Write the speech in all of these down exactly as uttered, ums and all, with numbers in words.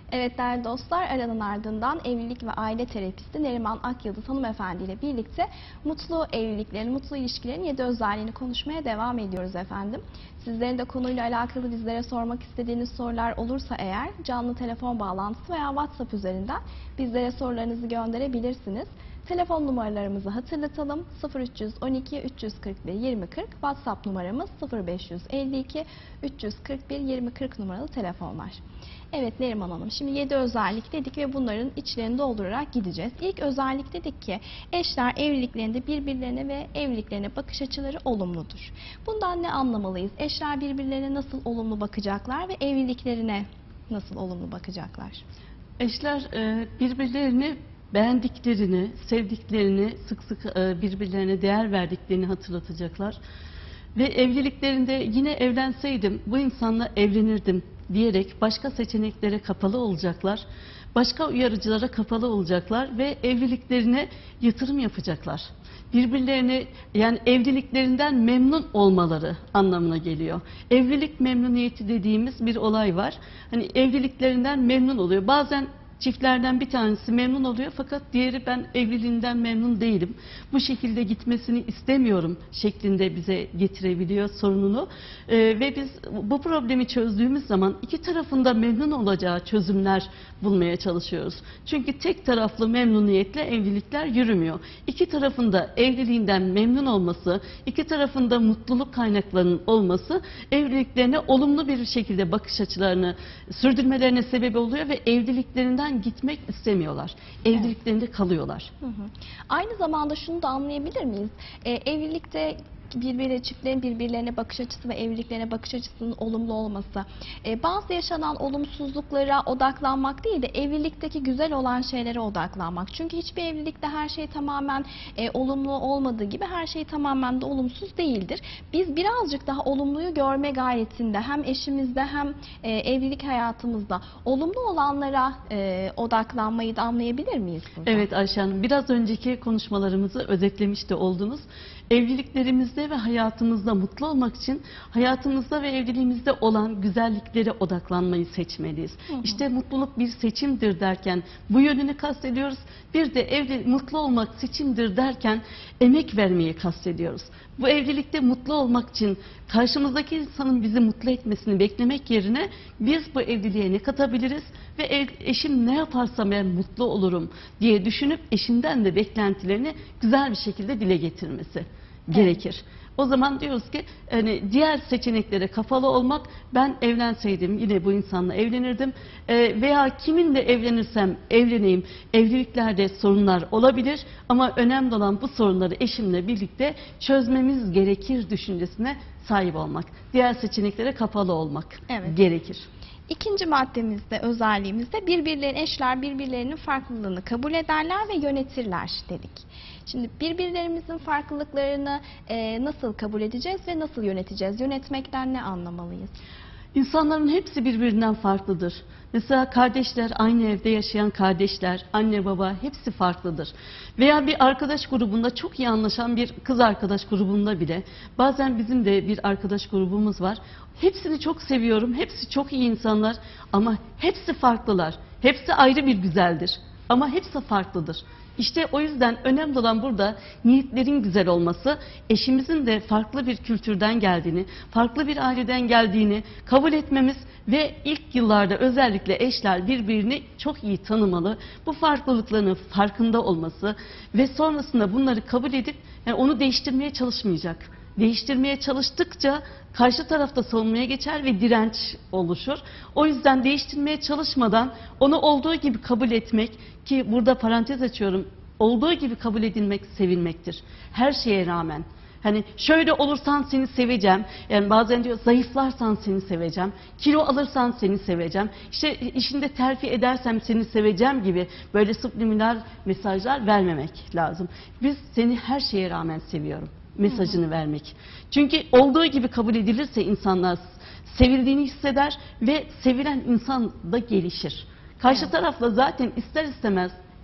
Evet değerli dostlar, aranın ardından evlilik ve aile terapisti Neriman Akyıldız hanımefendi ile birlikte mutlu evliliklerin, mutlu ilişkilerin yedi özelliğini konuşmaya devam ediyoruz efendim. Sizlerin de konuyla alakalı bizlere sormak istediğiniz sorular olursa eğer canlı telefon bağlantısı veya WhatsApp üzerinden bizlere sorularınızı gönderebilirsiniz. Telefon numaralarımızı hatırlatalım. sıfır üç yüz on iki üç yüz kırk bir yirmi kırk, WhatsApp numaramız sıfır beş yüz elli iki üç yüz kırk bir yirmi kırk numaralı telefonlar. Evet Neriman Hanım, şimdi yedi özellik dedik ve bunların içlerini doldurarak gideceğiz. İlk özellik dedik ki eşler evliliklerinde birbirlerine ve evliliklerine bakış açıları olumludur. Bundan ne anlamalıyız? Eşler birbirlerine nasıl olumlu bakacaklar ve evliliklerine nasıl olumlu bakacaklar? Eşler birbirlerini beğendiklerini, sevdiklerini, sık sık birbirlerine değer verdiklerini hatırlatacaklar. Ve evliliklerinde yine evlenseydim bu insanla evlenirdim diyerek başka seçeneklere kapalı olacaklar. Başka uyarıcılara kapalı olacaklar ve evliliklerine yatırım yapacaklar. Birbirlerini, yani evliliklerinden memnun olmaları anlamına geliyor. Evlilik memnuniyeti dediğimiz bir olay var. Hani evliliklerinden memnun oluyor. Bazen çiftlerden bir tanesi memnun oluyor fakat diğeri ben evliliğinden memnun değilim, bu şekilde gitmesini istemiyorum şeklinde bize getirebiliyor sorununu. Ee, ve biz bu problemi çözdüğümüz zaman iki tarafında memnun olacağı çözümler bulmaya çalışıyoruz. Çünkü tek taraflı memnuniyetle evlilikler yürümüyor. İki tarafında evliliğinden memnun olması, iki tarafında mutluluk kaynaklarının olması evliliklerine olumlu bir şekilde bakış açılarını sürdürmelerine sebep oluyor ve evliliklerinden gitmek istemiyorlar. Evliliklerinde kalıyorlar. Hı hı. Aynı zamanda şunu da anlayabilir miyiz? Ee, evlilikte birbirine, çiftlerin birbirlerine bakış açısı ve evliliklerine bakış açısının olumlu olması, ee, bazı yaşanan olumsuzluklara odaklanmak değil de evlilikteki güzel olan şeylere odaklanmak. Çünkü hiçbir evlilikte her şey tamamen e, olumlu olmadığı gibi her şey tamamen de olumsuz değildir. Biz birazcık daha olumluyu görme gayretinde hem eşimizde hem e, evlilik hayatımızda olumlu olanlara e, odaklanmayı da anlayabilir miyiz burada? Evet Ayşe Hanım, biraz önceki konuşmalarımızı özetlemiş de oldunuz. Evliliklerimizde ve hayatımızda mutlu olmak için hayatımızda ve evliliğimizde olan güzelliklere odaklanmayı seçmeliyiz. Hı hı. İşte mutluluk bir seçimdir derken bu yönünü kastediyoruz. Bir de evli, mutlu olmak seçimdir derken emek vermeyi kastediyoruz. Bu evlilikte mutlu olmak için karşımızdaki insanın bizi mutlu etmesini beklemek yerine biz bu evliliğe ne katabiliriz ve ev, eşim ne yaparsa ben mutlu olurum diye düşünüp eşinden de beklentilerini güzel bir şekilde dile getirmesi gerekir. O zaman diyoruz ki hani diğer seçeneklere kapalı olmak, ben evlenseydim yine bu insanla evlenirdim e, veya kiminle evlenirsem evleneyim, evliliklerde sorunlar olabilir ama önemli olan bu sorunları eşimle birlikte çözmemiz gerekir düşüncesine sahip olmak. Diğer seçeneklere kapalı olmak evet. gerekir. İkinci maddemizde, özelliğimizde birbirlerinin, eşler birbirlerinin farklılığını kabul ederler ve yönetirler dedik. Şimdi birbirlerimizin farklılıklarını e, nasıl kabul edeceğiz ve nasıl yöneteceğiz? Yönetmekten ne anlamalıyız? İnsanların hepsi birbirinden farklıdır. Mesela kardeşler, aynı evde yaşayan kardeşler, anne baba hepsi farklıdır. Veya bir arkadaş grubunda çok iyi anlaşan bir kız arkadaş grubunda bile, bazen bizim de bir arkadaş grubumuz var. Hepsini çok seviyorum, hepsi çok iyi insanlar ama hepsi farklılar. Hepsi ayrı bir güzeldir ama hepsi farklıdır. İşte o yüzden önemli olan burada niyetlerin güzel olması, eşimizin de farklı bir kültürden geldiğini, farklı bir aileden geldiğini kabul etmemiz ve ilk yıllarda özellikle eşler birbirini çok iyi tanımalı, bu farklılıklarının farkında olması ve sonrasında bunları kabul edip yani onu değiştirmeye çalışmayacak. Değiştirmeye çalıştıkça karşı tarafta savunmaya geçer ve direnç oluşur. O yüzden değiştirmeye çalışmadan onu olduğu gibi kabul etmek, ki burada parantez açıyorum, olduğu gibi kabul edilmek sevilmektir. Her şeye rağmen. Hani şöyle olursan seni seveceğim. Yani bazen diyor zayıflarsan seni seveceğim. Kilo alırsan seni seveceğim. İşte işinde terfi edersem seni seveceğim gibi böyle subliminal mesajlar vermemek lazım. Biz seni her şeye rağmen seviyorum mesajını vermek. Çünkü olduğu gibi kabul edilirse insanlar sevildiğini hisseder ve sevilen insan da gelişir. Karşı tarafla zaten ister istemez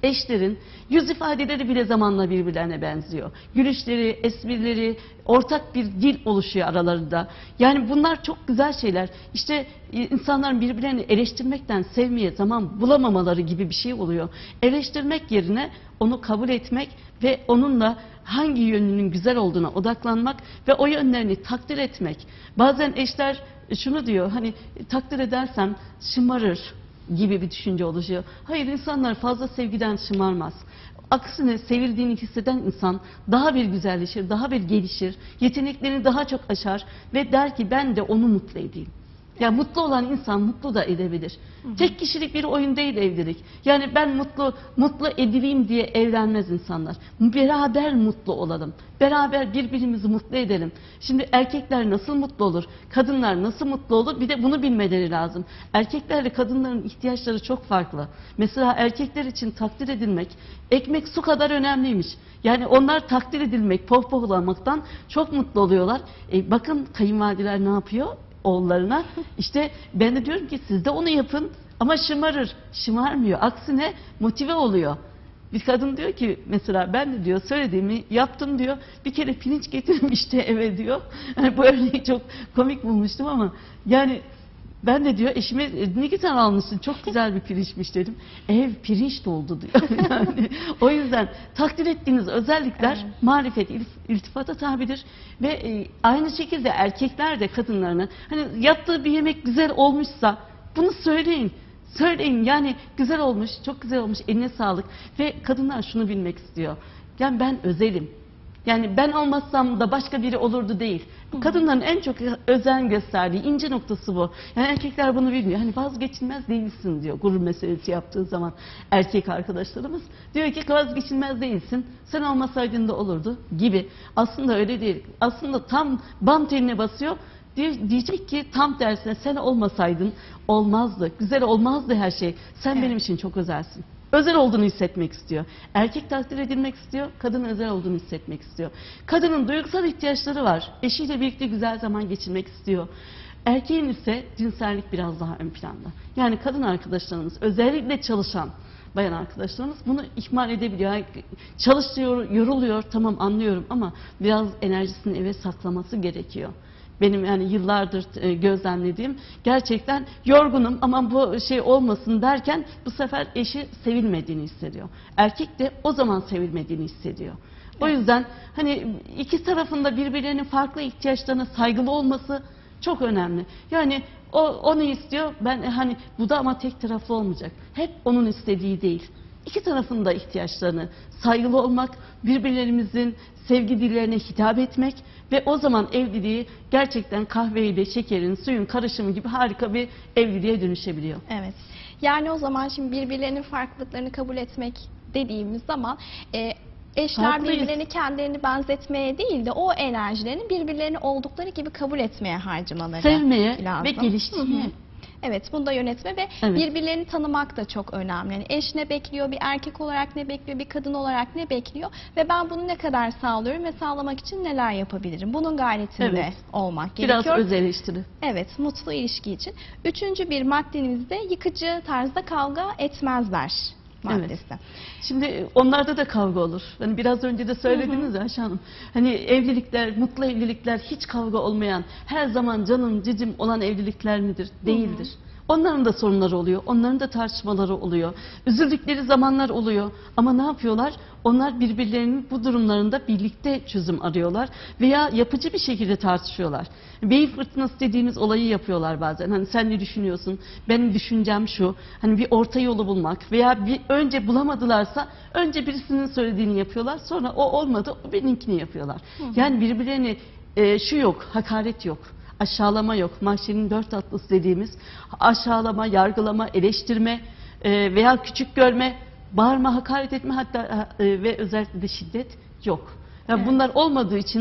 eşlerin yüz ifadeleri bile zamanla birbirlerine benziyor. Gülüşleri, esprileri, ortak bir dil oluşuyor aralarında. Yani bunlar çok güzel şeyler. İşte insanların birbirlerini eleştirmekten sevmeye zaman bulamamaları gibi bir şey oluyor. Eleştirmek yerine onu kabul etmek ve onunla hangi yönünün güzel olduğuna odaklanmak ve o yönlerini takdir etmek. Bazen eşler şunu diyor, hani takdir edersem şımarır gibi bir düşünce oluşuyor. Hayır, insanlar fazla sevgiden şımarmaz. Aksine sevildiğini hisseden insan daha bir güzelleşir, daha bir gelişir, yeteneklerini daha çok aşar ve der ki ben de onu mutlu edeyim. Ya mutlu olan insan mutlu da edebilir. Hı hı. Tek kişilik bir oyun değil evlilik. Yani ben mutlu mutlu edileyim diye evlenmez insanlar. Beraber mutlu olalım. Beraber birbirimizi mutlu edelim. Şimdi erkekler nasıl mutlu olur? Kadınlar nasıl mutlu olur? Bir de bunu bilmeleri lazım. Erkeklerle kadınların ihtiyaçları çok farklı. Mesela erkekler için takdir edilmek, ekmek su kadar önemliymiş. Yani onlar takdir edilmek, pohpohlamaktan çok mutlu oluyorlar. E, bakın kayınvalideler ne yapıyor? Oğullarına. İşte ben de diyorum ki siz de onu yapın ama şımarır. Şımarmıyor. Aksine motive oluyor. Bir kadın diyor ki mesela ben de diyor söylediğimi yaptım diyor. Bir kere pirinç getirmişti eve diyor. Yani bu örneği çok komik bulmuştum ama yani ben de diyor eşime ne güzel almışsın, çok güzel bir pirinçmiş dedim. Ev pirinç doldu diyor. Yani o yüzden takdir ettiğiniz özellikler evet. marifet, iltifata tabidir ve e, aynı şekilde erkekler de kadınlarına hani yaptığı bir yemek güzel olmuşsa bunu söyleyin. Söyleyin yani güzel olmuş, çok güzel olmuş, eline sağlık ve kadınlar şunu bilmek istiyor. Yani ben özelim. Yani ben olmazsam da başka biri olurdu değil. Kadınların en çok özen gösterdiği ince noktası bu. Yani erkekler bunu bilmiyor. Hani vazgeçilmez değilsin diyor gurur meselesi yaptığı zaman erkek arkadaşlarımız. Diyor ki vazgeçilmez değilsin. Sen olmasaydın da olurdu gibi. Aslında öyle değil. Aslında tam bam teline basıyor. Diyecek ki tam tersine sen olmasaydın olmazdı. Güzel olmazdı her şey. Sen evet. benim için çok özelsin. Özel olduğunu hissetmek istiyor. Erkek takdir edilmek istiyor, kadın özel olduğunu hissetmek istiyor. Kadının duygusal ihtiyaçları var. Eşiyle birlikte güzel zaman geçirmek istiyor. Erkeğin ise cinsellik biraz daha ön planda. Yani kadın arkadaşlarımız, özellikle çalışan bayan arkadaşlarımız bunu ihmal edebiliyor. Yani çalışıyor, yoruluyor, tamam anlıyorum ama biraz enerjisini eve saklaması gerekiyor. Benim yani yıllardır gözlemlediğim gerçekten yorgunum ama bu şey olmasın derken bu sefer eşi sevilmediğini hissediyor. Erkek de o zaman sevilmediğini hissediyor. O yüzden hani iki tarafında birbirlerinin farklı ihtiyaçlarına saygılı olması çok önemli. Yani o, o ne istiyor? Ben hani bu da ama tek taraflı olmayacak. Hep onun istediği değil. İki tarafın da ihtiyaçlarını saygılı olmak, birbirlerimizin sevgi dillerine hitap etmek ve o zaman evliliği gerçekten kahveyle şekerin, suyun karışımı gibi harika bir evliliğe dönüşebiliyor. Evet. Yani o zaman şimdi birbirlerinin farklılıklarını kabul etmek dediğimiz zaman e, eşler Farklıyız. birbirlerini kendilerini benzetmeye değil de o enerjilerini birbirlerini oldukları gibi kabul etmeye harcamaları Sevmeye lazım. ve geliştirmeye. Hı hı. Evet, bunu da yönetme ve evet. birbirlerini tanımak da çok önemli. Yani eş ne bekliyor, bir erkek olarak ne bekliyor, bir kadın olarak ne bekliyor ve ben bunu ne kadar sağlıyorum ve sağlamak için neler yapabilirim? Bunun gayretinde evet. olmak Biraz gerekiyor. Biraz öz eleştiri. Evet, mutlu ilişki için. Üçüncü bir maddemizde yıkıcı tarzda kavga etmezler maddesi. Evet. Şimdi onlarda da kavga olur. Hani biraz önce de söylediniz ya Ayşe Hanım. Hani evlilikler, mutlu evlilikler hiç kavga olmayan, her zaman canım cicim olan evlilikler midir? Değildir. Hı hı. Onların da sorunları oluyor, onların da tartışmaları oluyor, üzüldükleri zamanlar oluyor. Ama ne yapıyorlar? Onlar birbirlerinin bu durumlarında birlikte çözüm arıyorlar veya yapıcı bir şekilde tartışıyorlar. Beyin fırtınası dediğimiz olayı yapıyorlar bazen. Hani sen ne düşünüyorsun? Benim düşüncem şu. Hani bir orta yolu bulmak veya bir önce bulamadılarsa önce birisinin söylediğini yapıyorlar. Sonra o olmadı, o benimkini yapıyorlar. Hı hı. Yani birbirlerini e, şu yok, hakaret yok. Aşağılama yok. Mahşerin dört atlısı dediğimiz aşağılama, yargılama, eleştirme e, veya küçük görme, bağırma, hakaret etme hatta e, ve özellikle de şiddet yok. Yani evet. Bunlar olmadığı için de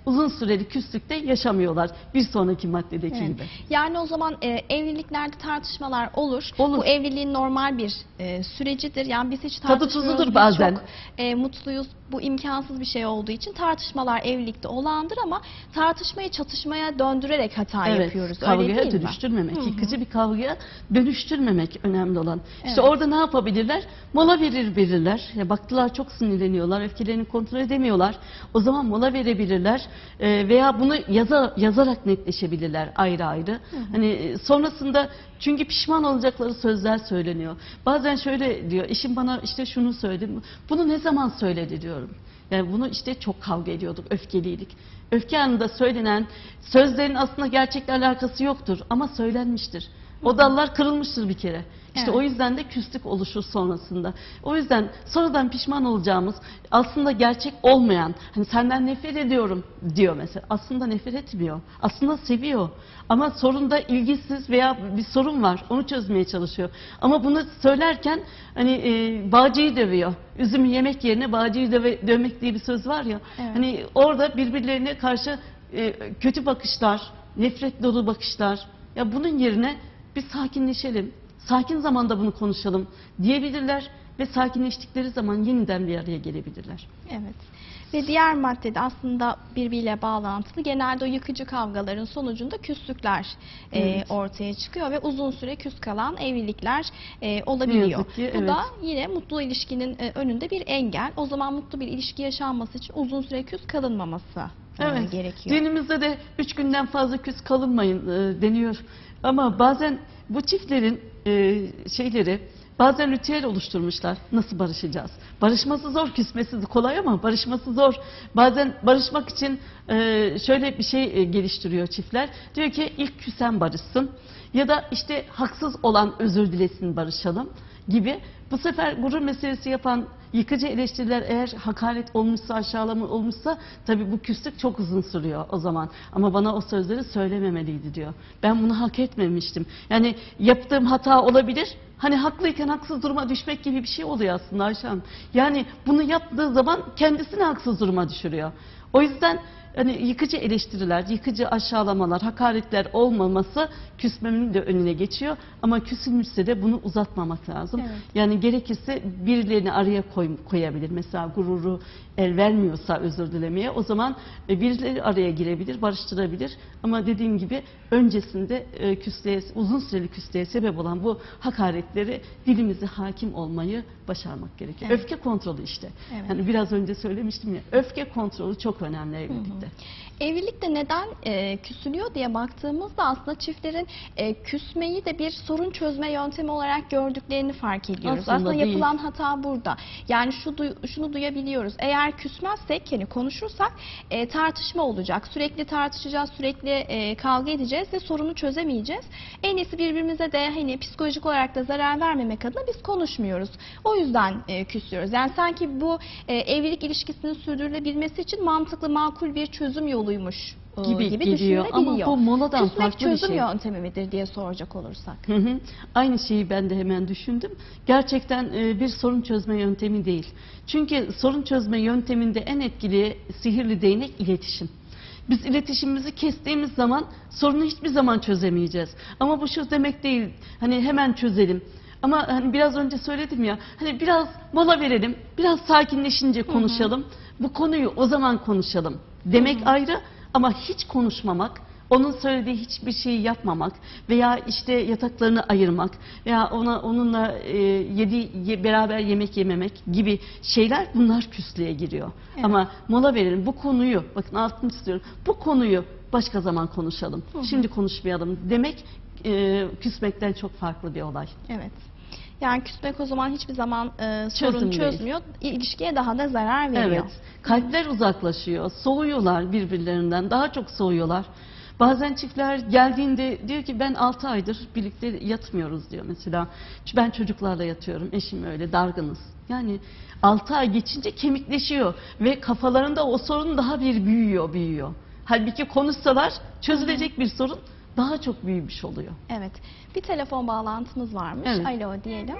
uzun süreli küslükte yaşamıyorlar. Bir sonraki maddedeki Evet. gibi. Yani o zaman e, evliliklerde tartışmalar olur. Olur. Bu evliliğin normal bir e, sürecidir. Yani biz hiç Tadı tartışmıyoruz. tuzudur biz bazen. Çok e, mutluyuz. Bu imkansız bir şey olduğu için tartışmalar evlilikte olağandır ama tartışmayı çatışmaya döndürerek hata Evet, yapıyoruz. Öyle kavgaya değil mi? dönüştürmemek, Hı hı. yıkıcı bir kavgaya dönüştürmemek önemli olan. İşte Evet. orada ne yapabilirler? Mola verir verirler. Ya baktılar çok sinirleniyorlar, öfkelerini kontrol edemiyorlar. O zaman mola verebilirler Ee, veya bunu yaza, yazarak netleşebilirler ayrı ayrı. Hı hı. Hani e, sonrasında çünkü pişman olacakları sözler söyleniyor. Bazen şöyle diyor, eşim bana işte şunu söyledi. Bunu ne zaman söyledi diyorum. Yani bunu işte çok kavga ediyorduk, öfkeliydik. Öfke anında söylenen sözlerin aslında gerçekle alakası yoktur ama söylenmiştir. O dallar kırılmıştır bir kere. İşte Evet. o yüzden de küslük oluşur sonrasında. O yüzden sonradan pişman olacağımız aslında gerçek olmayan, hani senden nefret ediyorum diyor mesela. Aslında nefret etmiyor. Aslında seviyor. Ama sorunda ilgisiz veya bir sorun var. Onu çözmeye çalışıyor. Ama bunu söylerken hani e, bağcıyı dövüyor. Üzümü yemek yerine bağcıyı döve, dövmek diye bir söz var ya. Evet. Hani orada birbirlerine karşı e, kötü bakışlar, nefret dolu bakışlar. Ya bunun yerine bir sakinleşelim. Sakin zamanda bunu konuşalım diyebilirler ve sakinleştikleri zaman yeniden bir araya gelebilirler. Evet. Ve diğer maddede aslında birbiriyle bağlantılı. Genelde o yıkıcı kavgaların sonucunda küslükler e, Evet. ortaya çıkıyor ve uzun süre küs kalan evlilikler e, Ne olabiliyor. yazık ki, Bu evet. da yine mutlu ilişkinin e, önünde bir engel. O zaman mutlu bir ilişki yaşanması için uzun süre küs kalınmaması e, Evet. gerekiyor. Dinimizde de üç günden fazla küs kalınmayın e, deniyor. Ama bazen bu çiftlerin e, şeyleri bazen ritüel oluşturmuşlar. Nasıl barışacağız? Barışması zor, küsmesi kolay ama barışması zor. Bazen barışmak için e, şöyle bir şey e, geliştiriyor çiftler. Diyor ki ilk küsen barışsın ya da işte haksız olan özür dilesin barışalım gibi. Bu sefer gurur meselesi yapan yıkıcı eleştiriler eğer hakaret olmuşsa, aşağılama olmuşsa tabii bu küslük çok uzun sürüyor o zaman. Ama bana o sözleri söylememeliydi diyor. Ben bunu hak etmemiştim. Yani yaptığım hata olabilir. Hani haklıyken haksız duruma düşmek gibi bir şey oluyor aslında Ayşe Hanım. Yani bunu yaptığı zaman kendisini haksız duruma düşürüyor. O yüzden hani yıkıcı eleştiriler, yıkıcı aşağılamalar, hakaretler olmaması küsmenin de önüne geçiyor. Ama küsülmüşse de bunu uzatmamak lazım. Evet. Yani gerekirse birilerini araya koy, koyabilir. Mesela gururu el vermiyorsa özür dilemeye o zaman birileri araya girebilir, barıştırabilir. Ama dediğim gibi öncesinde küsleye, uzun süreli küsleye sebep olan bu hakaretleri dilimize hakim olmayı başarmak gerekiyor. Evet. Öfke kontrolü işte. Evet. Yani biraz önce söylemiştim ya, öfke kontrolü çok önemli evlilikte. Evlilikte neden e, küsülüyor diye baktığımızda aslında çiftlerin e, küsmeyi de bir sorun çözme yöntemi olarak gördüklerini fark ediyoruz. Aslında Aslında, değil. yapılan hata burada. Yani şu duy- şunu duyabiliyoruz. Eğer küsmezsek, hani konuşursak e, tartışma olacak. Sürekli tartışacağız, sürekli e, kavga edeceğiz ve sorunu çözemeyeceğiz. En iyisi birbirimize de hani psikolojik olarak da zarar vermemek adına biz konuşmuyoruz. O yüzden e, küsüyoruz. Yani sanki bu e, evlilik ilişkisinin sürdürülebilmesi için mantıklı, makul bir çözüm yoluymuş e, Gibi gibi geliyor. düşünülebiliyor. Ama bu moladan Küsmek farklı bir çözüm şey. yöntemi midir diye soracak olursak. Hı hı. Aynı şeyi ben de hemen düşündüm. Gerçekten e, bir sorun çözme yöntemi değil. Çünkü sorun çözme yönteminde en etkili sihirli değnek iletişim. Biz iletişimimizi kestiğimiz zaman sorunu hiçbir zaman çözemeyeceğiz. Ama bu şu demek değil. Hani hemen çözelim. Ama hani biraz önce söyledim ya. Hani biraz mola verelim. Biraz sakinleşince konuşalım. Hı hı. Bu konuyu o zaman konuşalım. Demek hı hı. ayrı ama hiç konuşmamak, onun söylediği hiçbir şeyi yapmamak veya işte yataklarını ayırmak veya ona onunla e, yedi ye, beraber yemek yememek gibi şeyler bunlar küslüğe giriyor. Evet. Ama mola verelim bu konuyu, bakın altını istiyorum. Bu konuyu başka zaman konuşalım. Hı hı. Şimdi konuşmayalım demek e, küsmekten çok farklı bir olay. Evet. Yani küsmek o zaman hiçbir zaman e, sorun Çözüm değil. çözmüyor. İlişkiye daha da zarar veriyor. Evet. Kalpler uzaklaşıyor. Soğuyorlar birbirlerinden. Daha çok soğuyorlar. Bazen çiftler geldiğinde diyor ki ben altı aydır birlikte yatmıyoruz diyor mesela. Ben çocuklarla yatıyorum. Eşim öyle, dargınız. Yani altı ay geçince kemikleşiyor ve kafalarında o sorun daha bir büyüyor, büyüyor. Halbuki konuşsalar çözülecek Hı-hı. bir sorun daha çok büyümüş oluyor. Evet. Bir telefon bağlantımız varmış. Evet. Alo diyelim.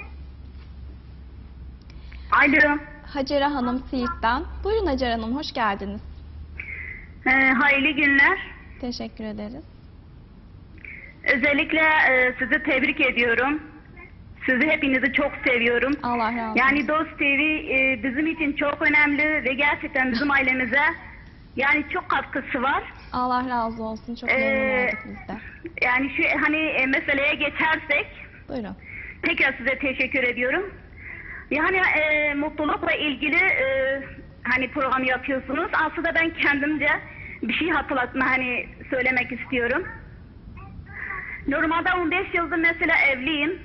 Alo. Hacera Hanım Siirt'ten. Buyurun Hacer Hanım, hoş geldiniz. Ee, hayırlı günler. Teşekkür ederiz. Özellikle e, sizi tebrik ediyorum. Sizi hepinizi çok seviyorum. Allah razı olsun. Yani Dost T V e, bizim için çok önemli ve gerçekten bizim ailemize yani çok katkısı var. Allah razı olsun. Çok Ee, memnun olduk biz de. Yani şu hani e, meseleye geçersek Buyurun. tekrar size teşekkür ediyorum. Yani e, mutlulukla ilgili e, hani program yapıyorsunuz. Aslında ben kendimce bir şey hatırlatma hani söylemek istiyorum. Normalde on beş yıldır mesela evliyim.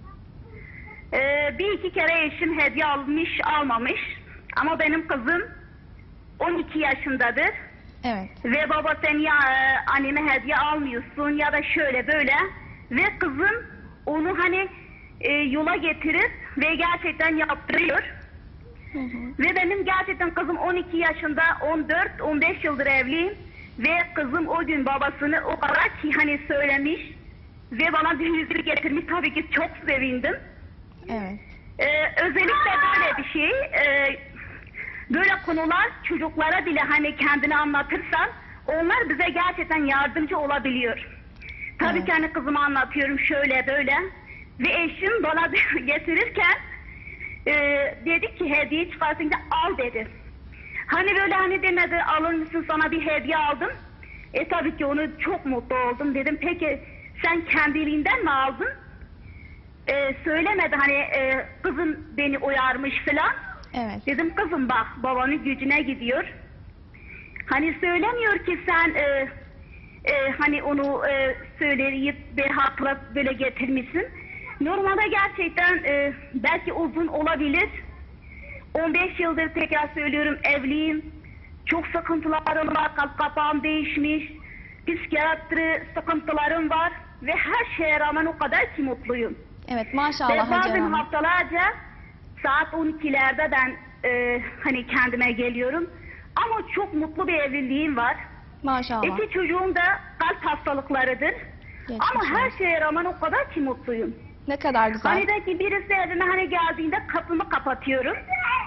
Ee, bir iki kere eşim hediye almış almamış. Ama benim kızım on iki yaşındadır. Evet. Ve baba sen ya e, anneme hediye almıyorsun ya da şöyle böyle. Ve kızım onu hani e, yola getirip ve gerçekten yaptırıyor. Hı hı. Ve benim gerçekten kızım on iki yaşında, on dört on beş yıldır evliyim. Ve kızım o gün babasını o kadar ki hani söylemiş ve bana bir yüzük getirmiş. Tabii ki çok sevindim. Evet. Ee, özellikle böyle bir şey, e, böyle konular çocuklara bile hani kendini anlatırsan onlar bize gerçekten yardımcı olabiliyor. Tabii Evet. ki hani kızıma anlatıyorum şöyle böyle ve eşim bana getirirken e, dedi ki hediye çıkarsın da al dedi. Hani böyle hani demedi alır mısın sana bir hediye aldım. E tabii ki onu çok mutlu oldum dedim peki sen kendiliğinden mi aldın? Ee, söylemedi hani e, kızım beni uyarmış falan. Evet. Dedim kızım bak babanın gücüne gidiyor. Hani söylemiyor ki sen e, e, hani onu e, söyleyip ve hakla böyle getirmişsin. Normalde gerçekten e, belki uzun olabilir. on beş yıldır tekrar söylüyorum evliyim. Çok sıkıntılarım var. Kalp kapağım değişmiş. Psikiyatri sıkıntılarım var. Ve her şeye rağmen o kadar ki mutluyum. Evet Ve maşallah Hacer bazen Hanım. haftalarca saat on ikilerde ben e, hani kendime geliyorum. Ama çok mutlu bir evliliğim var. Maşallah. İki çocuğum da kalp hastalıklarıdır. Geçmiş Ama her olsun. şeye rağmen o kadar ki mutluyum. Ne kadar güzel. Hani belki birisi evime hani geldiğinde kapımı kapatıyorum.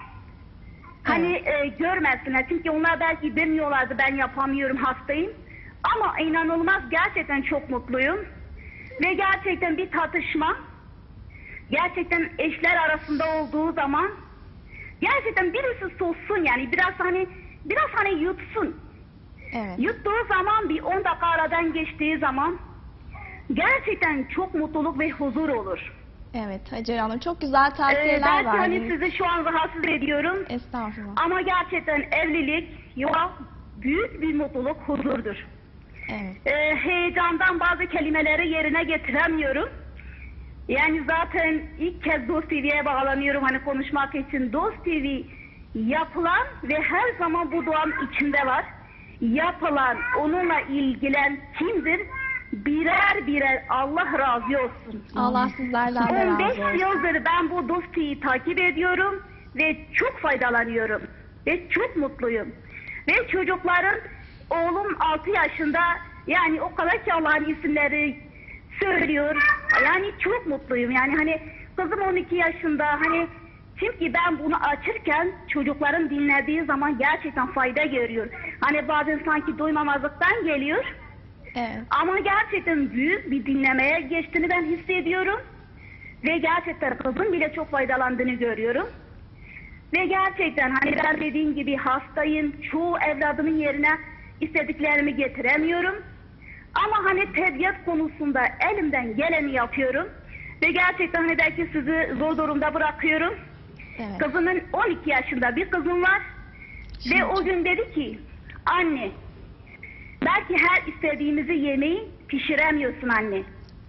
Hani e, görmesinler. Çünkü onlar belki demiyorlardı ben yapamıyorum hastayım. Ama inanılmaz gerçekten çok mutluyum. Ve gerçekten bir tartışma gerçekten eşler arasında olduğu zaman gerçekten birisi sussun yani biraz hani biraz hani yutsun. Evet. Yuttuğu zaman bir on dakika aradan geçtiği zaman gerçekten çok mutluluk ve huzur olur. Evet Hacer Hanım çok güzel Ee, tavsiyeler belki hani verdiniz. sizi şu an rahatsız ediyorum Estağfurullah. ama gerçekten evlilik, yuva büyük bir mutluluk, huzurdur. Evet. Ee, heyecandan bazı kelimeleri yerine getiremiyorum. Yani zaten ilk kez Dost T V'ye bağlanıyorum hani konuşmak için. Dost T V yapılan ve her zaman bu duam içinde var. Yapılan, onunla ilgilen kimdir? Birer birer Allah razı olsun. Allah sizlerden de on beş razı olsun. yıldır ben bu Dost T V'yi takip ediyorum ve çok faydalanıyorum. Ve çok mutluyum. Ve çocukların, oğlum altı yaşında yani o kadar ki Allah'ın isimleri söylüyor. Yani çok mutluyum. Yani hani kızım on iki yaşında hani çünkü ben bunu açırken çocukların dinlediği zaman gerçekten fayda görüyor. Hani bazen sanki duymamazlıktan geliyor. Evet. Ama gerçekten büyük bir dinlemeye geçtiğini ben hissediyorum. Ve gerçekten kızım bile çok faydalandığını görüyorum. Ve gerçekten hani ben dediğim gibi hastayım. Çoğu evladımın yerine istediklerimi getiremiyorum. Ama hani tedbiyat konusunda elimden geleni yapıyorum. Ve gerçekten hani belki sizi zor durumda bırakıyorum. Evet. Kızımın on iki yaşında bir kızım var. Şimdi- Ve o gün dedi ki anne belki her istediğimizi yemeği pişiremiyorsun anne.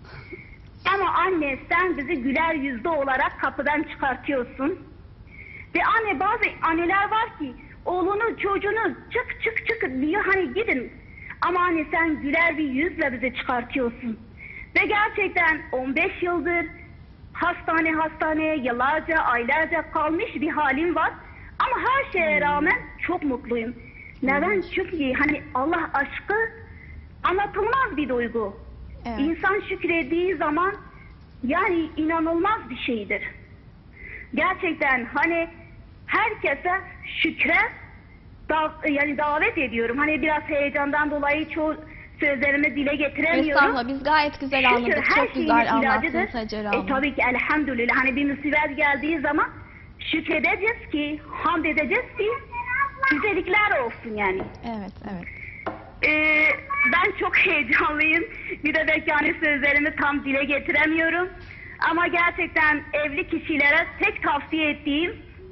Ama anne sen bizi güler yüzlü olarak kapıdan çıkartıyorsun. Ve anne bazı anneler var ki oğlunu çocuğunu çık çık çık diyor hani gidin. Ama anne sen güler bir yüzle bizi çıkartıyorsun. Ve gerçekten on beş yıldır hastane hastaneye yıllarca aylarca kalmış bir halim var. Ama her şeye rağmen çok mutluyum. Neden? Çünkü hani Allah aşkı anlatılmaz bir duygu. Evet. İnsan şükrettiği zaman yani inanılmaz bir şeydir. Gerçekten hani herkese şükre da, yani davet ediyorum. Hani biraz heyecandan dolayı çoğu sözlerimi dile getiremiyorum. Estağfurullah, biz gayet güzel anladık. Şükür, her Çok şeyin güzel ilacıdır. anlattınız Hacer Hanım. E, tabii ki elhamdülillah. Hani bir musibet geldiği zaman şükredeceğiz ki, hamd edeceğiz ki güzellikler olsun yani. Evet, evet. Ee, ben çok heyecanlıyım. Bir de belki yani sözlerimi tam dile getiremiyorum. Ama gerçekten evli kişilere tek tavsiye ettiğim,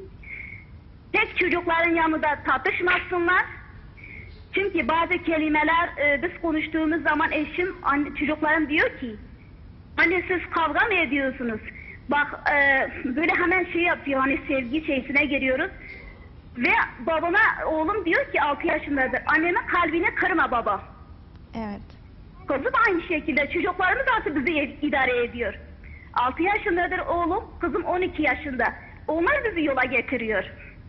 tek çocukların yanında tartışmasınlar. Çünkü bazı kelimeler e, biz konuştuğumuz zaman eşim, anne, çocuklarım diyor ki, anne siz kavga mı ediyorsunuz? Bak e, böyle hemen şey yapıyor, hani sevgi şeysine giriyoruz. Ve babama oğlum diyor ki altı yaşındadır, annemin kalbini kırma baba. Evet. Kızım aynı şekilde, çocuklarımız artık bizi idare ediyor. altı yaşındadır oğlum, kızım on iki yaşında. Onlar bizi yola getiriyor.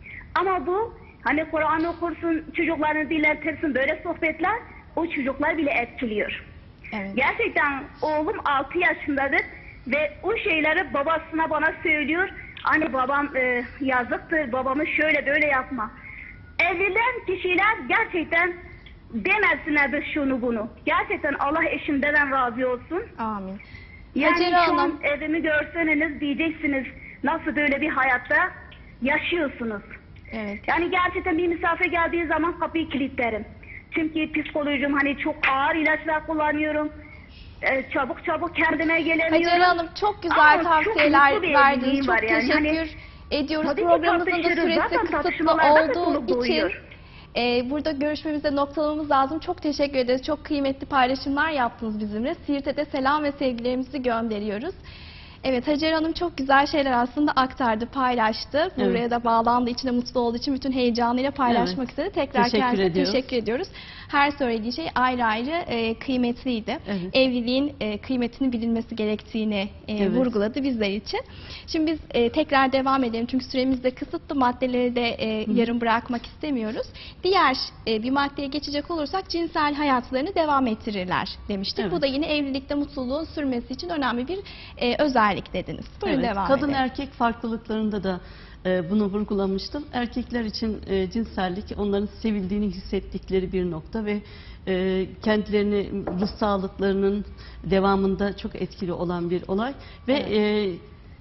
Ama bu hani Kur'an okursun, çocuklarını dinletirsin, böyle sohbetler o çocuklar bile etkiliyor. Evet. Gerçekten oğlum altı yaşındadır ve o şeyleri babasına bana söylüyor. Hani babam e, yazıktır, babamı şöyle böyle yapma. Evlilen kişiler gerçekten demesinler biz şunu bunu. Gerçekten Allah eşimden razı olsun. Amin. Yani Hacer şu an Hanım, evimi görseniz diyeceksiniz nasıl böyle bir hayatta yaşıyorsunuz. evet. Yani gerçekten bir misafir geldiği zaman kapıyı kilitlerim. Çünkü psikolojim hani çok ağır ilaçlar kullanıyorum. Ee, çabuk çabuk kendime gelemiyorum. Hacer Hanım çok güzel Ama tavsiyeler çok mutlu bir verdiniz. evliliğim Çok var yani. teşekkür Hani, ediyoruz. tabii ki Programımızın da tartışırız. süresi Zaten kısıtlı tartışmalarda da olduğu konu için doğuyor. e, burada görüşmemize noktalamamız lazım. Çok teşekkür ederiz. Çok kıymetli paylaşımlar yaptınız bizimle. Siirt'e de selam ve sevgilerimizi gönderiyoruz. Evet, Hacer Hanım çok güzel şeyler aslında aktardı, paylaştı. Evet. Buraya da bağlandığı için de mutlu olduğu için bütün heyecanıyla paylaşmak Evet. istedi. Tekrar Teşekkür kendisine ediyoruz. teşekkür ediyoruz. Her söylediği şey ayrı ayrı e, kıymetliydi. Evet. Evliliğin e, kıymetinin bilinmesi gerektiğini e, Evet. vurguladı bizler için. Şimdi biz e, tekrar devam edelim çünkü süremiz de kısıtlı, maddeleri de e, yarım bırakmak istemiyoruz. Diğer e, bir maddeye geçecek olursak cinsel hayatlarını devam ettirirler demiştik. Evet. Bu da yine evlilikte mutluluğun sürmesi için önemli bir e, özellik dediniz. Buyurun Evet, devam kadın edelim. erkek farklılıklarında da e, bunu vurgulamıştım. Erkekler için e, cinsellik onların sevildiğini hissettikleri bir nokta ve e, kendilerini ruh sağlıklarının devamında çok etkili olan bir olay ve Evet.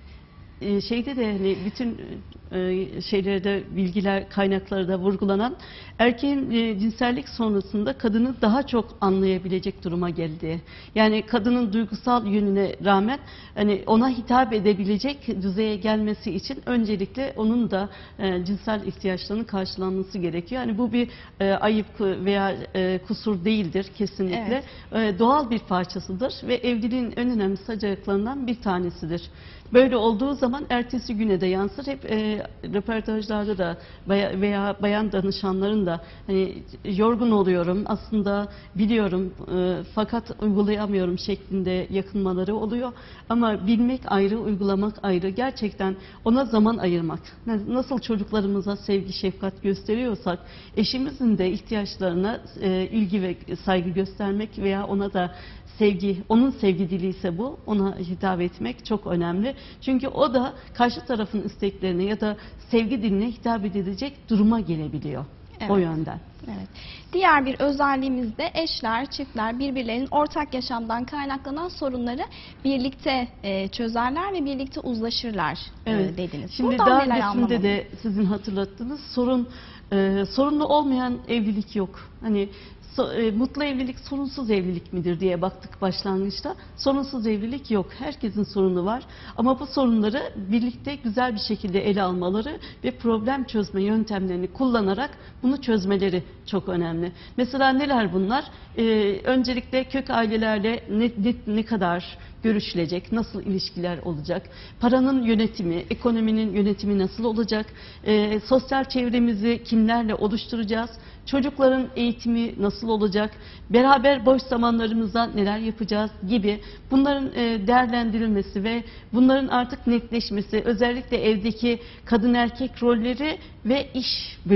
e, e, şeyde de hani bütün e, şeylerde bilgiler kaynakları da vurgulanan erkeğin e, cinsellik sonrasında kadını daha çok anlayabilecek duruma geldi. Yani kadının duygusal yönüne rağmen hani ona hitap edebilecek düzeye gelmesi için öncelikle onun da e, cinsel ihtiyaçlarının karşılanması gerekiyor. Yani bu bir e, ayıp veya e, kusur değildir kesinlikle. E, doğal bir parçasıdır ve evliliğin en önemli sacayaklarından bir tanesidir. Böyle olduğu zaman ertesi güne de yansır. Hep e, röportajlarda da baya, veya bayan danışanların da hani yorgun oluyorum aslında biliyorum e, fakat uygulayamıyorum şeklinde yakınmaları oluyor. Ama bilmek ayrı, uygulamak ayrı. Gerçekten ona zaman ayırmak. Nasıl çocuklarımıza sevgi, şefkat gösteriyorsak eşimizin de ihtiyaçlarına e, ilgi ve saygı göstermek veya ona da sevgi, onun sevgi dili ise bu, ona hitap etmek çok önemli. Çünkü o da karşı tarafın isteklerine ya da sevgi diline hitap edilecek duruma gelebiliyor. Evet. O yönden. Evet. Diğer bir özelliğimiz de eşler, çiftler birbirlerinin ortak yaşamdan kaynaklanan sorunları birlikte e, çözerler ve birlikte uzlaşırlar e, Evet. dediniz. Şimdi Buradan daha neler öncesinde anlamalıyız? de sizin hatırlattığınız sorun, e, sorunlu olmayan evlilik yok. Hani so, e, mutlu evlilik sorunsuz evlilik midir diye baktık başlangıçta. Sorunsuz evlilik yok. Herkesin sorunu var. Ama bu sorunları birlikte güzel bir şekilde ele almaları ve problem çözme yöntemlerini kullanarak bunu çözmeleri çok önemli. Mesela neler bunlar? E, öncelikle kök ailelerle ne, ne, ne kadar görüşülecek, nasıl ilişkiler olacak, paranın yönetimi, ekonominin yönetimi nasıl olacak, e, sosyal çevremizi kimlerle oluşturacağız, çocukların eğitimi nasıl olacak, beraber boş zamanlarımızda neler yapacağız gibi bunların e, değerlendirilmesi ve bunların artık netleşmesi, özellikle evdeki kadın erkek rolleri ve iş bölümü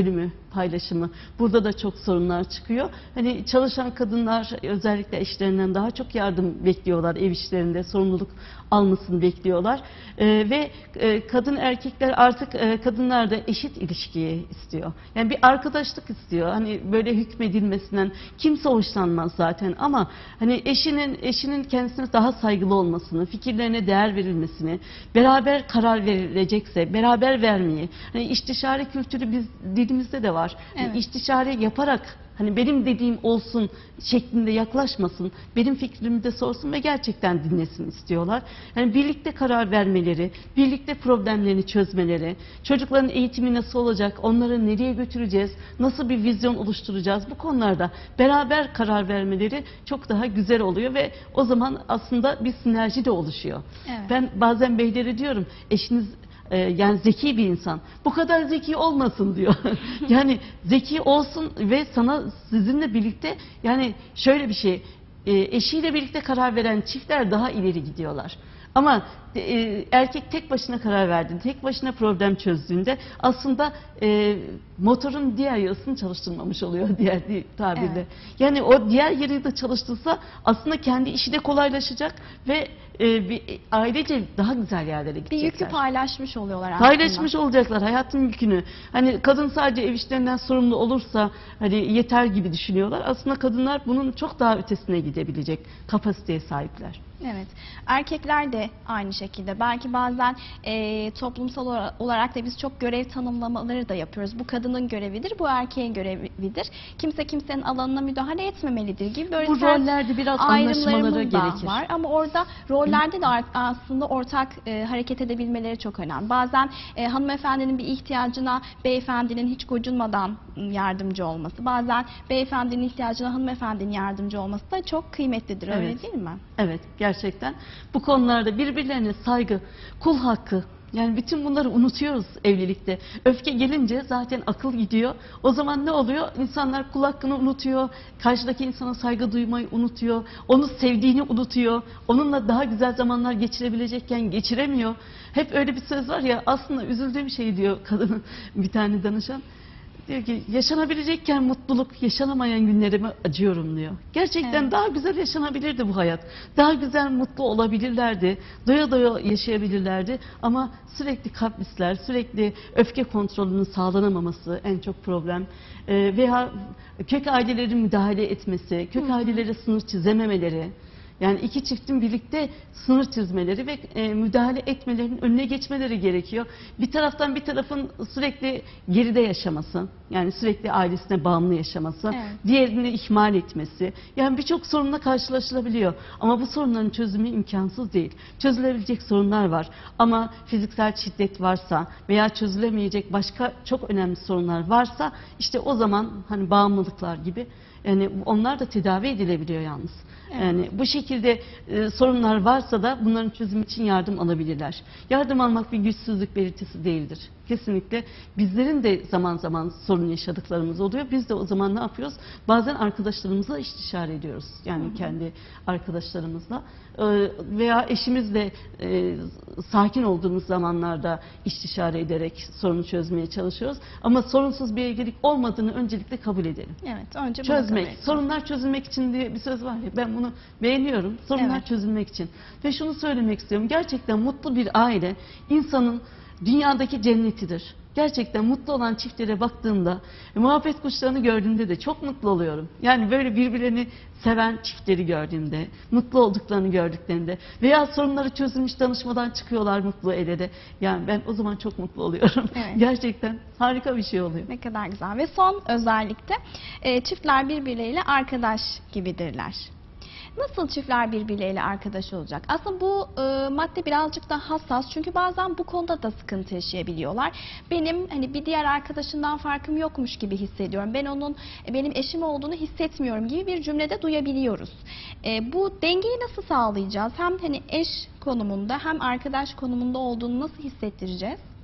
paylaşımı. Burada da çok sorunlar çıkıyor. Hani çalışan kadınlar özellikle eşlerinden daha çok yardım bekliyorlar ev işlerinde, sorumluluk almasını bekliyorlar. Ee, ve e, kadın erkekler artık e, kadınlar da eşit ilişkiyi istiyor. Yani bir arkadaşlık istiyor. Hani böyle hükmedilmesinden kimse hoşlanmaz zaten ama hani eşinin eşinin kendisine daha saygılı olmasını, fikirlerine değer verilmesini, beraber karar verilecekse beraber vermeyi. Hani istişare kültürü biz dilimizde de var. Evet. Yani istişare yaparak hani benim dediğim olsun şeklinde yaklaşmasın, benim fikrimi de sorsun ve gerçekten dinlesin istiyorlar. Yani birlikte karar vermeleri, birlikte problemlerini çözmeleri, çocukların eğitimi nasıl olacak, onları nereye götüreceğiz, nasıl bir vizyon oluşturacağız, bu konularda beraber karar vermeleri çok daha güzel oluyor ve o zaman aslında bir sinerji de oluşuyor. Evet. Ben bazen beylere diyorum, eşiniz Ee, yani zeki bir insan. Bu kadar zeki olmasın diyor. Yani zeki olsun ve sana sizinle birlikte yani şöyle bir şey, e, eşiyle birlikte karar veren çiftler daha ileri gidiyorlar. Ama e, erkek tek başına karar verdiğinde, tek başına problem çözdüğünde aslında e, motorun diğer yarısını çalıştırmamış oluyor diğer tabirle. Evet. Yani o diğer yarıyı da çalıştırsa aslında kendi işi de kolaylaşacak ve e, bir, ailece daha güzel yerlere Bir gidecekler. yükü paylaşmış oluyorlar aslında. Paylaşmış olacaklar hayatın yükünü. Hani kadın sadece ev işlerinden sorumlu olursa hani yeter gibi düşünüyorlar. Aslında kadınlar bunun çok daha ötesine gidebilecek kapasiteye sahipler. Evet. Erkekler de aynı şekilde. Belki bazen e, toplumsal ora- olarak da biz çok görev tanımlamaları da yapıyoruz. Bu kadının görevidir, bu erkeğin görevidir. Kimse kimsenin alanına müdahale etmemelidir gibi böyle Bu sert rollerde biraz ayrımlarımız anlaşmaları da gerekir. var. Ama orada rollerde de ar- aslında ortak e, hareket edebilmeleri çok önemli. Bazen e, hanımefendinin bir ihtiyacına beyefendinin hiç gocunmadan m, yardımcı olması, bazen beyefendinin ihtiyacına hanımefendinin yardımcı olması da çok kıymetlidir. Öyle Evet. değil mi? Evet, gerçekten bu konularda birbirlerine saygı, kul hakkı, yani bütün bunları unutuyoruz evlilikte. Öfke gelince zaten akıl gidiyor. O zaman ne oluyor? İnsanlar kul hakkını unutuyor, karşıdaki insana saygı duymayı unutuyor, onu sevdiğini unutuyor, onunla daha güzel zamanlar geçirebilecekken geçiremiyor. Hep öyle bir söz var ya, aslında üzüldüğüm şey diyor kadın bir tane danışan. Diyor ki yaşanabilecekken mutluluk, yaşanamayan günlerime acıyorum diyor. Gerçekten Evet. daha güzel yaşanabilirdi bu hayat. Daha güzel mutlu olabilirlerdi. Doya doya yaşayabilirlerdi. Ama sürekli kaprisler, sürekli öfke kontrolünün sağlanamaması en çok problem. Ee, veya kök ailelerin müdahale etmesi, kök Hı hı. ailelere sınır çizememeleri. Yani iki çiftin birlikte sınır çizmeleri ve e, müdahale etmelerinin önüne geçmeleri gerekiyor. Bir taraftan bir tarafın sürekli geride yaşaması, yani sürekli ailesine bağımlı yaşaması, Evet. diğerini ihmal etmesi. Yani birçok sorunla karşılaşılabiliyor. Ama bu sorunların çözümü imkansız değil. Çözülebilecek sorunlar var. Ama fiziksel şiddet varsa veya çözülemeyecek başka çok önemli sorunlar varsa işte o zaman hani bağımlılıklar gibi yani onlar da tedavi edilebiliyor yalnız. Evet. Yani bu şekilde e, sorunlar varsa da bunların çözümü için yardım alabilirler. Yardım almak bir güçsüzlük belirtisi değildir. Kesinlikle bizlerin de zaman zaman sorun yaşadıklarımız oluyor. Biz de o zaman ne yapıyoruz? Bazen arkadaşlarımızla istişare ediyoruz. Yani Hı hı. kendi arkadaşlarımızla e, veya eşimizle e, sakin olduğumuz zamanlarda istişare ederek sorunu çözmeye çalışıyoruz. Ama sorunsuz bir evlilik olmadığını öncelikle kabul edelim. Evet, önce bunu Çözmek, kabul etmek. sorunlar çözülmek için diye bir söz var ya, ben bunu beğeniyorum. Sorunlar Evet. çözülmek için. Ve şunu söylemek istiyorum, gerçekten mutlu bir aile insanın dünyadaki cennetidir. Gerçekten mutlu olan çiftlere baktığımda, e, muhabbet kuşlarını gördüğümde de çok mutlu oluyorum. Yani böyle birbirlerini seven çiftleri gördüğümde, mutlu olduklarını gördüklerinde veya sorunları çözülmüş danışmadan çıkıyorlar mutlu el ele. Yani ben o zaman çok mutlu oluyorum. Evet. Gerçekten harika bir şey oluyor. Ne kadar güzel. Ve son özellikle e, çiftler birbirleriyle arkadaş gibidirler. Nasıl çiftler birbirleriyle arkadaş olacak? Aslında bu e, madde birazcık daha hassas çünkü bazen bu konuda da sıkıntı yaşayabiliyorlar. Benim hani bir diğer arkadaşından farkım yokmuş gibi hissediyorum. Ben onun e, benim eşim olduğunu hissetmiyorum gibi bir cümlede duyabiliyoruz. E, bu dengeyi nasıl sağlayacağız? Hem hani eş konumunda hem arkadaş konumunda olduğunu nasıl hissettireceğiz?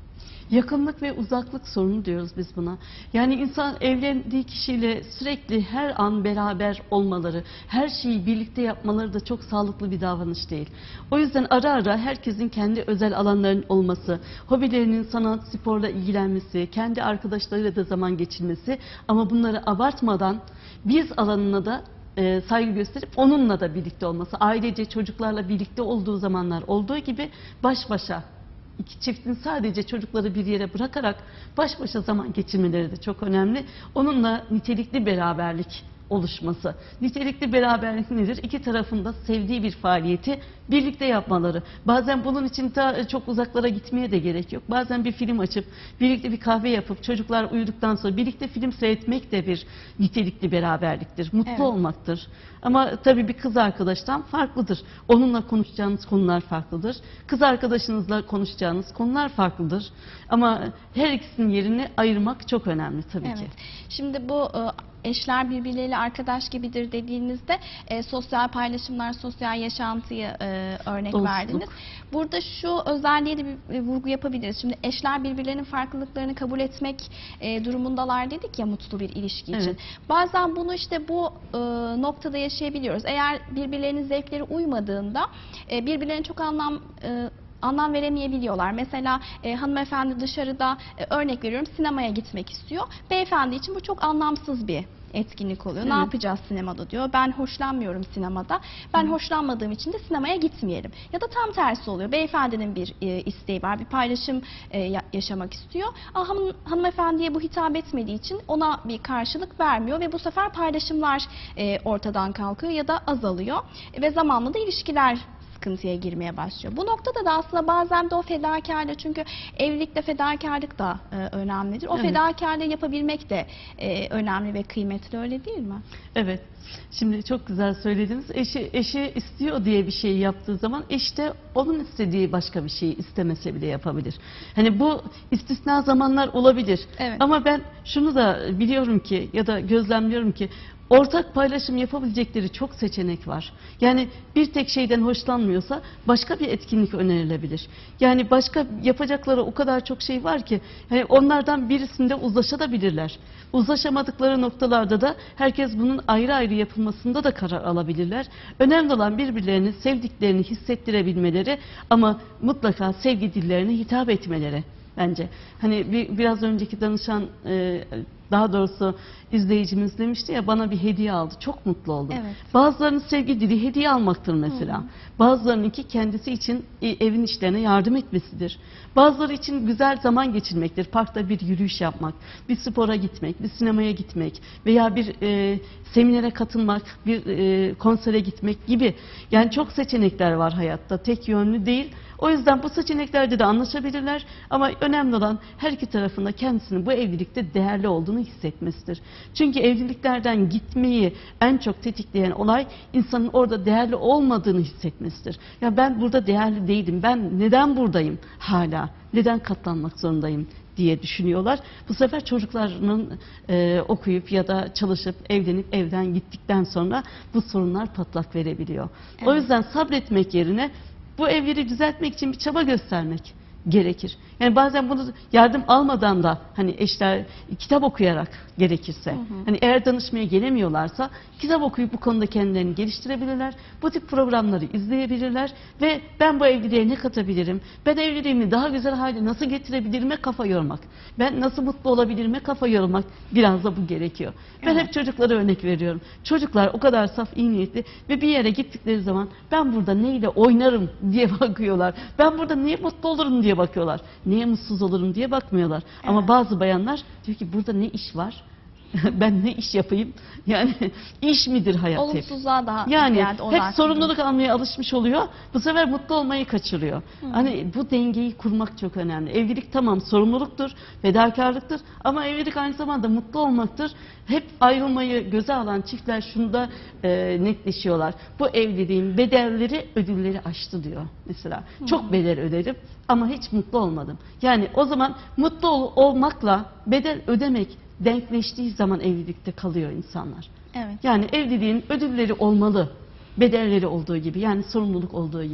Yakınlık ve uzaklık sorunu diyoruz biz buna. Yani insan evlendiği kişiyle sürekli her an beraber olmaları, her şeyi birlikte yapmaları da çok sağlıklı bir davranış değil. O yüzden ara ara herkesin kendi özel alanlarının olması, hobilerinin sanat, sporla ilgilenmesi, kendi arkadaşlarıyla da zaman geçirmesi ama bunları abartmadan biz alanına da e, saygı gösterip onunla da birlikte olması, ailece çocuklarla birlikte olduğu zamanlar olduğu gibi baş başa, İki çiftin sadece çocukları bir yere bırakarak baş başa zaman geçirmeleri de çok önemli. Onunla nitelikli beraberlik oluşması. Nitelikli beraberlik nedir? İki tarafında sevdiği bir faaliyeti birlikte yapmaları. Bazen bunun için ta çok uzaklara gitmeye de gerek yok. Bazen bir film açıp, birlikte bir kahve yapıp, çocuklar uyuduktan sonra birlikte film seyretmek de bir nitelikli beraberliktir. Mutlu Evet. olmaktır. Ama tabii bir kız arkadaştan farklıdır. Onunla konuşacağınız konular farklıdır. Kız arkadaşınızla konuşacağınız konular farklıdır. Ama her ikisinin yerini ayırmak çok önemli tabii Evet. ki. Şimdi bu e, eşler birbirleriyle arkadaş gibidir dediğinizde e, sosyal paylaşımlar, sosyal yaşantıyı e, örnek Dostluk. verdiniz. Burada şu özelliğe de bir e, vurgu yapabiliriz. Şimdi eşler birbirlerinin farklılıklarını kabul etmek e, durumundalar dedik ya mutlu bir ilişki için. Evet. Bazen bunu işte bu e, noktada yaşayabiliyoruz. Eğer birbirlerinin zevkleri uymadığında e, birbirlerine çok anlam e, anlam veremeyebiliyorlar. Mesela e, hanımefendi dışarıda e, örnek veriyorum sinemaya gitmek istiyor. Beyefendi için bu çok anlamsız bir etkinlik oluyor. Evet. Ne yapacağız sinemada diyor. Ben hoşlanmıyorum sinemada. Ben hoşlanmadığım için de sinemaya gitmeyelim. Ya da tam tersi oluyor. Beyefendinin bir e, isteği var. Bir paylaşım e, ya- yaşamak istiyor. Ama hanım, hanımefendiye bu hitap etmediği için ona bir karşılık vermiyor ve bu sefer paylaşımlar e, ortadan kalkıyor ya da azalıyor. E, ve zamanla da ilişkiler sıkıntıya girmeye başlıyor. Bu noktada da aslında bazen de o fedakarlık, çünkü evlilikte fedakarlık da e, önemlidir. O Evet. fedakarlığı yapabilmek de e, önemli ve kıymetli, öyle değil mi? Evet. Şimdi çok güzel söylediniz. Eşi, eşi istiyor diye bir şey yaptığı zaman eş de onun istediği başka bir şeyi istemese bile yapabilir. Hani bu istisna zamanlar olabilir. Evet. Ama ben şunu da biliyorum ki ya da gözlemliyorum ki ortak paylaşım yapabilecekleri çok seçenek var. Yani bir tek şeyden hoşlanmıyorsa başka bir etkinlik önerilebilir. Yani başka yapacakları o kadar çok şey var ki yani onlardan birisinde uzlaşabilirler. Uzlaşamadıkları noktalarda da herkes bunun ayrı ayrı yapılmasında da karar alabilirler. Önemli olan birbirlerini sevdiklerini hissettirebilmeleri ama mutlaka sevgi dillerine hitap etmeleri bence. Hani bir, biraz önceki danışan e, daha doğrusu izleyicimiz demişti ya, bana bir hediye aldı. Çok mutlu oldum. Evet. Bazılarının sevgi dili hediye almaktır mesela. Hı. Bazılarınınki kendisi için e, evin işlerine yardım etmesidir. Bazıları için güzel zaman geçirmektir. Parkta bir yürüyüş yapmak, bir spora gitmek, bir sinemaya gitmek veya bir e, seminere katılmak, bir e, konsere gitmek gibi. Yani çok seçenekler var hayatta. Tek yönlü değil. O yüzden bu seçeneklerde de anlaşabilirler ama önemli olan her iki tarafında kendisinin bu evlilikte değerli olduğunu hissetmesidir. Çünkü evliliklerden gitmeyi en çok tetikleyen olay insanın orada değerli olmadığını hissetmesidir. Ya ben burada değerli değilim, ben neden buradayım hala, neden katlanmak zorundayım diye düşünüyorlar. Bu sefer çocuklarının e, okuyup ya da çalışıp evlenip evden gittikten sonra bu sorunlar patlak verebiliyor. Evet. O yüzden sabretmek yerine bu evleri düzeltmek için bir çaba göstermek gerekir. Yani bazen bunu yardım almadan da hani eşler kitap okuyarak gerekirse, Hı hı. hani eğer danışmaya gelemiyorlarsa kitap okuyup bu konuda kendilerini geliştirebilirler. Bu tip programları izleyebilirler ve ben bu evliliğe ne katabilirim? Ben evliliğimi daha güzel hale nasıl getirebilirime kafa yormak. Ben nasıl mutlu olabilirime kafa yormak, biraz da bu gerekiyor. Ben Evet. hep çocuklara örnek veriyorum. Çocuklar o kadar saf, iyi niyetli ve bir yere gittikleri zaman ben burada neyle oynarım diye bakıyorlar. Ben burada niye mutlu olurum diye bakıyorlar. Niye mutsuz olurum diye bakmıyorlar. Ama Evet. bazı bayanlar diyor ki burada ne iş var? Ben ne iş yapayım? Yani iş midir hayat hep? Olumsuzluğa daha Yani ziyade hep odaklı. sorumluluk almaya alışmış oluyor. Bu sefer mutlu olmayı kaçırıyor. Hani bu dengeyi kurmak çok önemli. Evlilik tamam sorumluluktur, fedakarlıktır ama evlilik aynı zamanda mutlu olmaktır. Hep ayrılmayı göze alan çiftler şunda e, netleşiyorlar. Bu evliliğin bedelleri ödülleri aştı diyor mesela. Çok bedel ödedim ama hiç mutlu olmadım. Yani o zaman mutlu ol- olmakla bedel ödemek denkleştiği zaman evlilikte kalıyor insanlar. Evet. Yani evliliğin ödülleri olmalı, bedelleri olduğu gibi, yani sorumluluk olduğu gibi.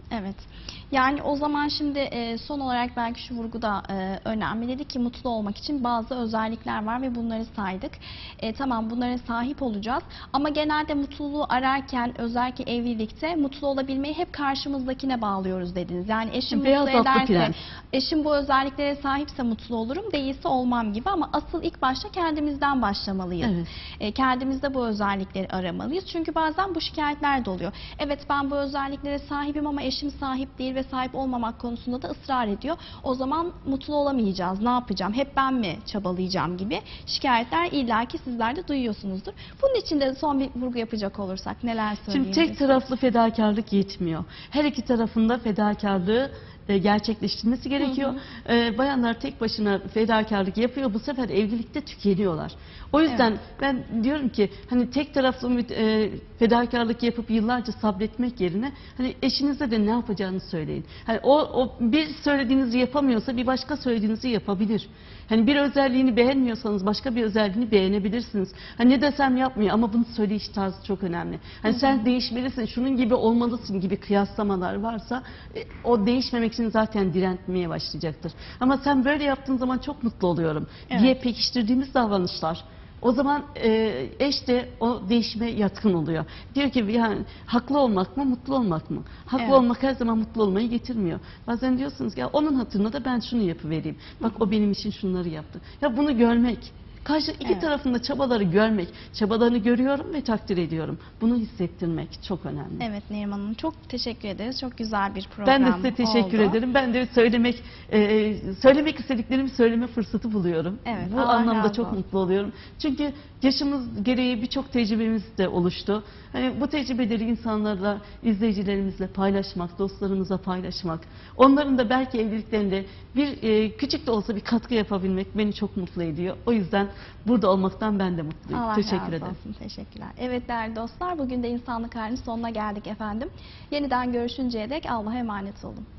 Evet. Yani o zaman şimdi e, son olarak belki şu vurgu da e, önemli. Dedi ki mutlu olmak için bazı özellikler var ve bunları saydık. E, tamam, bunlara sahip olacağız ama genelde mutluluğu ararken özellikle evlilikte mutlu olabilmeyi hep karşımızdakine bağlıyoruz dediniz. Yani eşim Beyaz mutlu atlı ederse, prens. eşim bu özelliklere sahipse mutlu olurum, değilse olmam gibi, ama asıl ilk başta kendimizden başlamalıyız. Evet. E, kendimizde bu özellikleri aramalıyız. Çünkü bazen bu şikayetler de oluyor. Evet, ben bu özelliklere sahibim ama eşim sahip değil ve sahip olmamak konusunda da ısrar ediyor. O zaman mutlu olamayacağız. Ne yapacağım? Hep ben mi çabalayacağım gibi şikayetler illaki sizler de duyuyorsunuzdur. Bunun için de son bir vurgu yapacak olursak neler Şimdi söyleyebiliriz? tek taraflı fedakarlık yetmiyor. Her iki tarafında fedakarlığı e, gerçekleştirmesi gerekiyor. Hı E, bayanlar tek başına fedakarlık yapıyor. Bu sefer evlilikte tükeniyorlar. O yüzden Evet. ben diyorum ki hani tek taraflı müt- e, fedakarlık yapıp yıllarca sabretmek yerine hani eşinize de ne yapacağını söyleyin. Hani o, o bir söylediğinizi yapamıyorsa bir başka söylediğinizi yapabilir. Hani bir özelliğini beğenmiyorsanız başka bir özelliğini beğenebilirsiniz. Hani ne desem yapmıyor ama bunu söyleyiş tarzı çok önemli. Hani sen değişmelisin, şunun gibi olmalısın gibi kıyaslamalar varsa e, o değişmemek için zaten direnmeye başlayacaktır. Ama sen böyle yaptığın zaman çok mutlu oluyorum Evet. diye pekiştirdiğimiz davranışlar. O zaman e, eş de o değişime yatkın oluyor. Diyor ki yani haklı olmak mı, mutlu olmak mı? Haklı Evet. olmak her zaman mutlu olmayı getirmiyor. Bazen diyorsunuz ki ya onun hatırına da ben şunu yapıvereyim. Bak o benim için şunları yaptı. Ya bunu görmek, karşı iki Evet. tarafında çabaları görmek, çabalarını görüyorum ve takdir ediyorum. Bunu hissettirmek çok önemli. Evet Neriman Hanım, çok teşekkür ederiz. Çok güzel bir program Ben de size teşekkür oldu. ederim. Ben de söylemek e, söylemek istediklerimi söyleme fırsatı buluyorum. Evet, Bu Allah anlamda razı çok olsun. mutlu oluyorum. Çünkü yaşımız gereği birçok tecrübemiz de oluştu. Hani bu tecrübeleri insanlarla, izleyicilerimizle paylaşmak, dostlarımızla paylaşmak, onların da belki evliliklerinde bir e, küçük de olsa bir katkı yapabilmek beni çok mutlu ediyor. O yüzden burada olmaktan ben de mutluyum. Allah Teşekkür razı ederim. olsun. Teşekkürler. Evet değerli dostlar, bugün de insanlık halinin sonuna geldik efendim. Yeniden görüşünceye dek Allah'a emanet olun.